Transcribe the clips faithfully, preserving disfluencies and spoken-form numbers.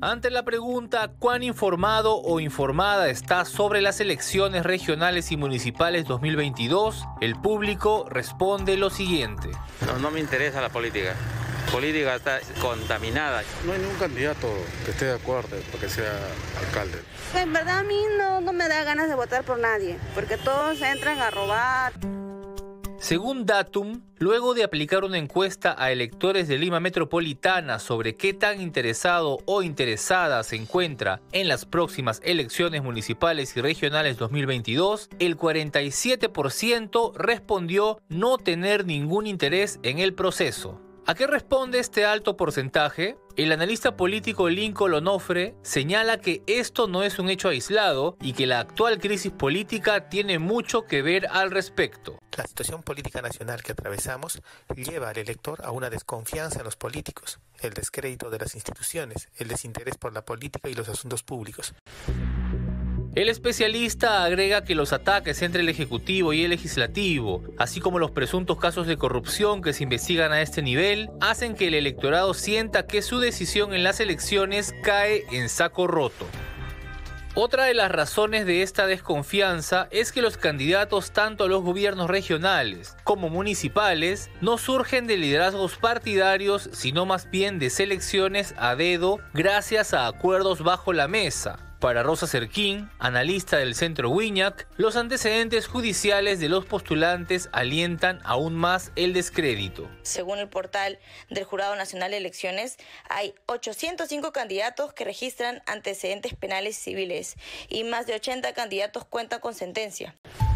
Ante la pregunta ¿cuán informado o informada está sobre las elecciones regionales y municipales dos mil veintidós? El público responde lo siguiente. No, no me interesa la política. La política está contaminada. No hay ningún candidato que esté de acuerdo para que sea alcalde. En verdad a mí no, no me da ganas de votar por nadie, porque todos entran a robar. Según Datum, luego de aplicar una encuesta a electores de Lima Metropolitana sobre qué tan interesado o interesada se encuentra en las próximas elecciones municipales y regionales dos mil veintidós, el cuarenta y siete por ciento respondió no tener ningún interés en el proceso. ¿A qué responde este alto porcentaje? El analista político Lincoln Onofre señala que esto no es un hecho aislado y que la actual crisis política tiene mucho que ver al respecto. La situación política nacional que atravesamos lleva al elector a una desconfianza en los políticos, el descrédito de las instituciones, el desinterés por la política y los asuntos públicos. El especialista agrega que los ataques entre el Ejecutivo y el Legislativo, así como los presuntos casos de corrupción que se investigan a este nivel, hacen que el electorado sienta que su decisión en las elecciones cae en saco roto. Otra de las razones de esta desconfianza es que los candidatos tanto a los gobiernos regionales como municipales no surgen de liderazgos partidarios, sino más bien de selecciones a dedo gracias a acuerdos bajo la mesa. Para Rosa Cerquín, analista del Centro Wiñac, los antecedentes judiciales de los postulantes alientan aún más el descrédito. Según el portal del Jurado Nacional de Elecciones, hay ochocientos cinco candidatos que registran antecedentes penales y civiles y más de ochenta candidatos cuentan con sentencia.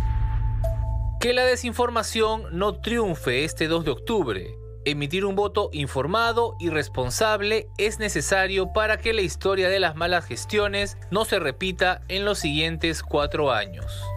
Que la desinformación no triunfe este dos de octubre. Emitir un voto informado y responsable es necesario para que la historia de las malas gestiones no se repita en los siguientes cuatro años.